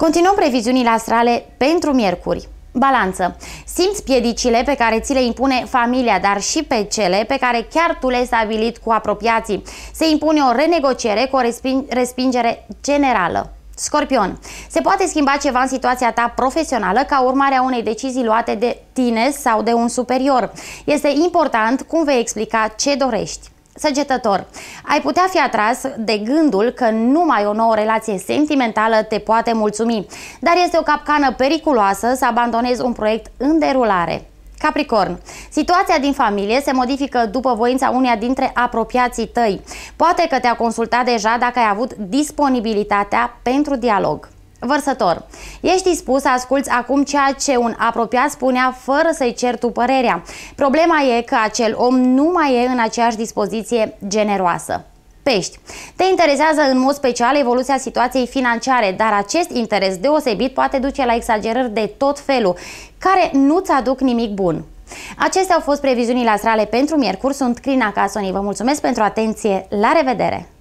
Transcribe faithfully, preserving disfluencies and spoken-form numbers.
Continuăm previziunile astrale pentru miercuri. Balanță. Simți piedicile pe care ți le impune familia, dar și pe cele pe care chiar tu le-ai stabilit cu apropiații. Se impune o renegociere cu o respingere generală. Scorpion. Se poate schimba ceva în situația ta profesională ca urmare a unei decizii luate de tine sau de un superior. Este important cum vei explica ce dorești. Săgetător. Ai putea fi atras de gândul că numai o nouă relație sentimentală te poate mulțumi, dar este o capcană periculoasă să abandonezi un proiect în derulare. Capricorn. Situația din familie se modifică după voința uneia dintre apropiații tăi. Poate că te-a consultat deja dacă ai avut disponibilitatea pentru dialog. Vărsător. Ești dispus să asculți acum ceea ce un apropiat spunea fără să-i ceri tu părerea. Problema e că acel om nu mai e în aceeași dispoziție generoasă. Pești. Te interesează în mod special evoluția situației financiare, dar acest interes deosebit poate duce la exagerări de tot felul, care nu-ți aduc nimic bun. Acestea au fost previziunile astrale pentru miercuri. Sunt Crina Casoni. Vă mulțumesc pentru atenție. La revedere!